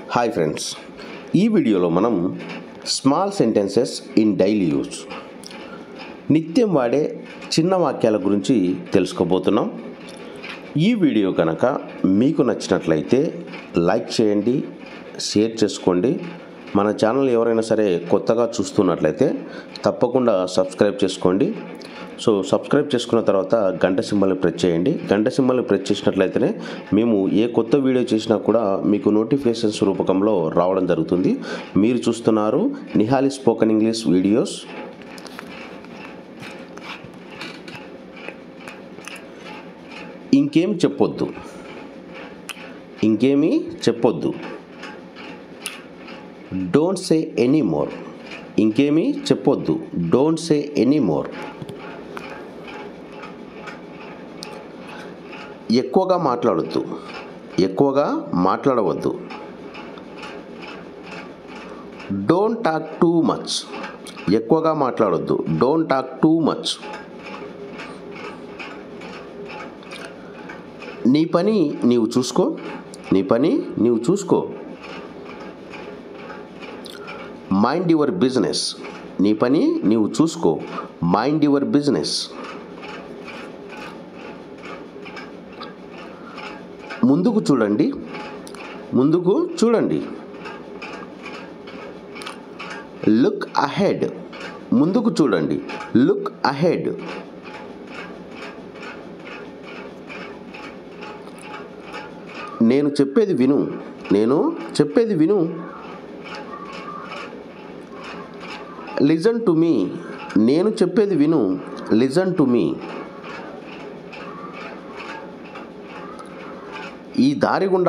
Hi friends, ఈ వీడియోలో మనం small sentences in daily use నిత్యం వాడే చిన్న వాక్యాల గురించి తెలుసుకోబోతున్నాం. ఈ వీడియో కనుక మీకు నచ్చినట్లయితే లైక్ చేయండి, షేర్ చేసుకోండి. మన ఛానల్ ఎవరైనా సరే కొత్తగా చూస్తున్నట్లయితే తప్పకుండా సబ్స్క్రైబ్ చేసుకోండి. సో సబ్స్క్రైబ్ చేసుకున్న తర్వాత గంట సింబల్ని ప్రెస్ చేయండి. గంట సింబల్ని ప్రెస్ చేసినట్లయితేనే మేము ఏ కొత్త వీడియో చేసినా కూడా మీకు నోటిఫికేషన్స్ రూపకంలో రావడం జరుగుతుంది. మీరు చూస్తున్నారు నిహాలి స్పోకెన్ ఇంగ్లీష్ వీడియోస్. ఇంకేమీ చెప్పొద్దు. Don't say any more. ఇంకేమీ చెప్పొద్దు. Don't say any more. ఎక్కువగా మాట్లాడవద్దు. Don't talk too much. ఎక్కువగా మాట్లాడొద్దు. Don't talk too much. నీ పని నీవు చూసుకో. Mind your business. నీ పని నీవు చూసుకో. Mind your business. ముందుకు చూడండి. Look ahead. ముందుకు చూడండి. Look ahead. నేను చెప్పేది విను. Listen to me. నేను చెప్పేది విను. Listen to me. ఈ దారి గుండా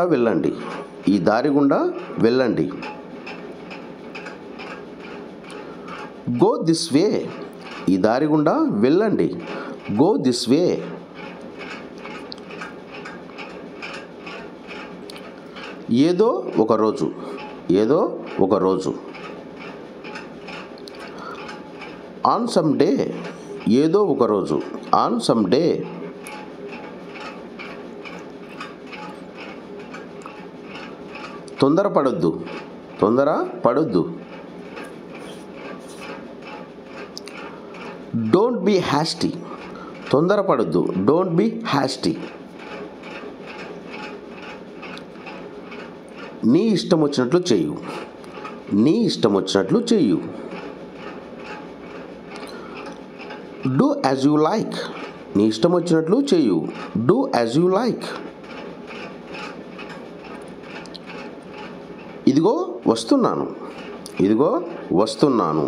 వెళ్ళండి. Go this way. ఈ దారి గుండా వెళ్ళండి. Go this way. ఏదో ఒక రోజు. On some day. ఏదో ఒక రోజు. On some day. తొందరపడొద్దు. Don't be hasty. తొందరపడొద్దు. Don't be hasty. నీ ఇష్టం వచ్చినట్లు చెయ్యు. Do as you like. నీ ఇష్టం వచ్చినట్లు చెయ్యు. Do as you like. ఇదిగో వస్తున్నాను.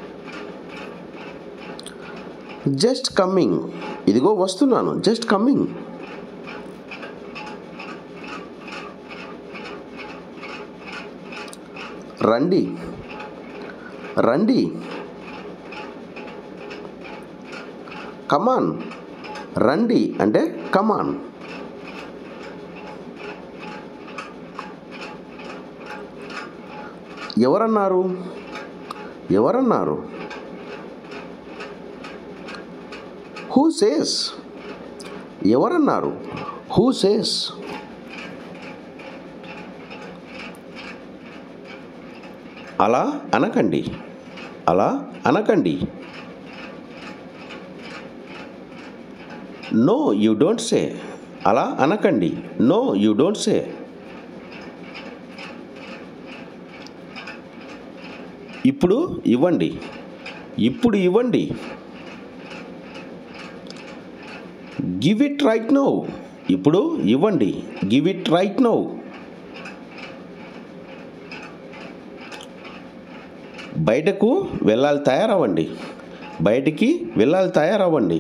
Just coming. ఇదిగో వస్తున్నాను. Just coming. రండి. కమాన్. రండి అంటే కమాన్. ఎవరన్నారు? Who says. ఎవరన్నారు? Who says. అలా అనకండి. No you don't say. అలా అనకండి. నో యూ డోంట్ సే. ఇప్పుడు ఇవ్వండి. Give it right now. ఇప్పుడు ఇవ్వండి. Give it right now. బయటికి వెళ్ళాలి తయారవ్వండి.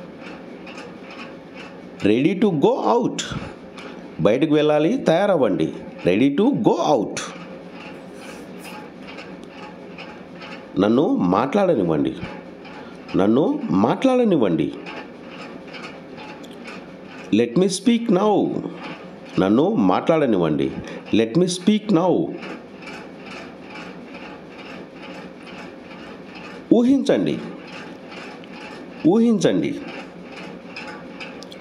Ready to go out. బయటికి వెళ్ళాలి తయారవ్వండి. Ready to go out. నన్ను మాట్లాడనివ్వండి. Let me speak now. నన్ను మాట్లాడనివ్వండి. Let me speak now. ఊహించండి.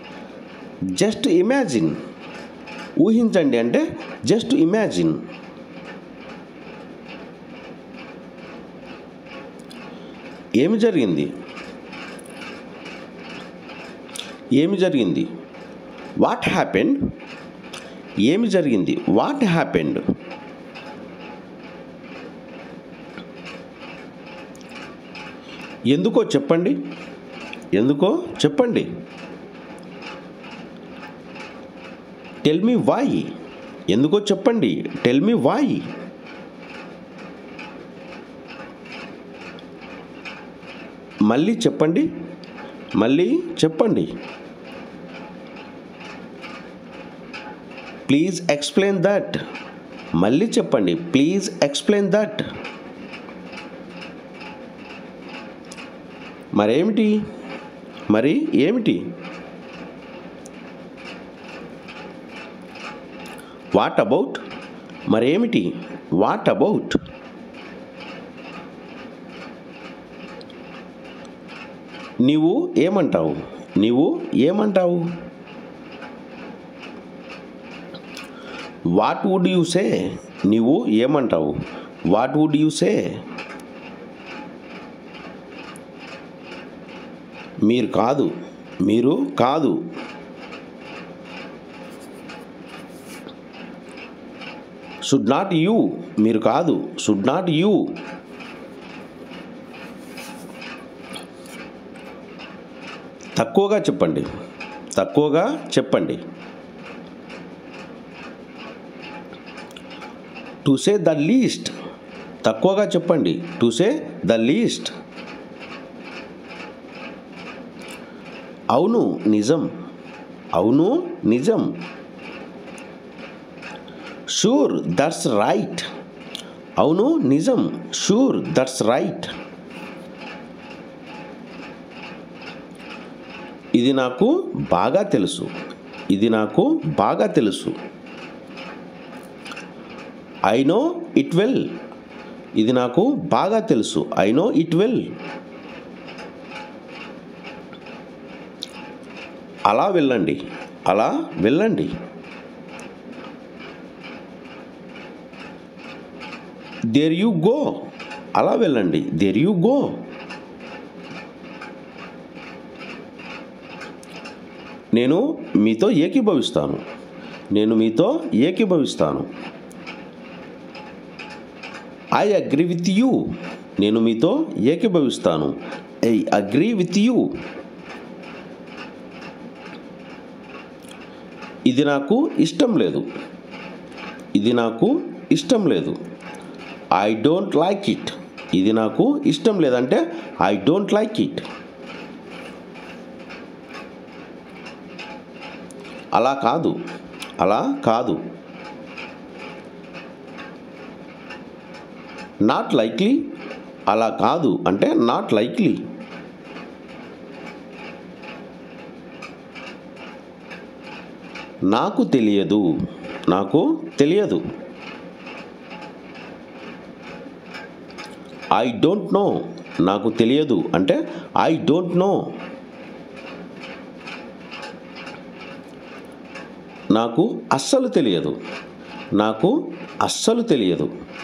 Just imagine. ఊహించండి అంటే జస్ట్ ఇమాజిన్. ఏమి జరిగింది? ఏమి జరిగింది? What happened? ఏమి జరిగింది? What happened? ఎందుకో చెప్పండి. ఎందుకో చెప్పండి. Tell me why. ఎందుకో చెప్పండి. Tell me why. మళ్ళీ చెప్పండి. మళ్ళీ చెప్పండి. Please explain that. మళ్ళీ చెప్పండి. Please explain that. మరేమిటి? మరి ఏమిటి? What about? మరేమిటి? What about? నీవు ఏమంటావు? నీవు ఏమంటావు? What would you say? నీవు ఏమంటావు? What would you say? మీరు కాదు. మీరు కాదు. Should not you. మీరు కాదు. Should not you. తక్కువగా చెప్పండి. తక్కువగా చెప్పండి. To say the least. తక్కువగా చెప్పండి. To say the least. అవును నిజం. అవును నిజం. Sure that's right. అవును నిజం. Sure that's right. ఇది నాకు బాగా తెలుసు. ఇది నాకు బాగా తెలుసు. I know it well. ఇది నాకు బాగా తెలుసు. I know it well. అలా వెళ్ళండి. అలా వెళ్ళండి. There you go. అలా వెళ్ళండి. There you go. నేను మీతో ఏకీభవిస్తాను. నేను మీతో ఏకీభవిస్తాను. I agree with you. నేను మీతో ఏకీభవిస్తాను. I agree with you. ఇది నాకు ఇష్టం లేదు. ఇది నాకు ఇష్టం లేదు. I don't like it. ఇది నాకు ఇష్టం లేదంటే ఐ డోంట్ లైక్ ఇట్. అలా కాదు. అలా కాదు. Not likely. అలా కాదు అంటే నాట్ లైక్లీ. నాకు తెలియదు. నాకు తెలియదు. I don't know. నాకు తెలియదు అంటే ఐ డోంట్ నో. నాకు అస్సలు తెలియదు. నాకు అస్సలు తెలియదు.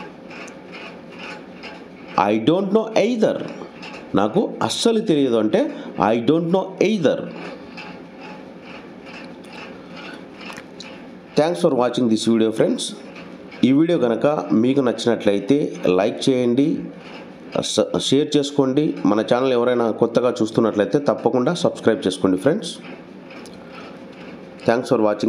I don't know either. నాకు అస్సలు తెలియదు అంటే I don't know either. Thanks for watching this video friends. ఈ వీడియో కనుక మీకు నచ్చినట్లయితే లైక్ చేయండి, షేర్ చేసుకోండి. మన ఛానల్ ఎవరైనా కొత్తగా చూస్తున్నట్లయితే తప్పకుండా సబ్స్క్రైబ్ చేసుకోండి ఫ్రెండ్స్. Thanks for watching.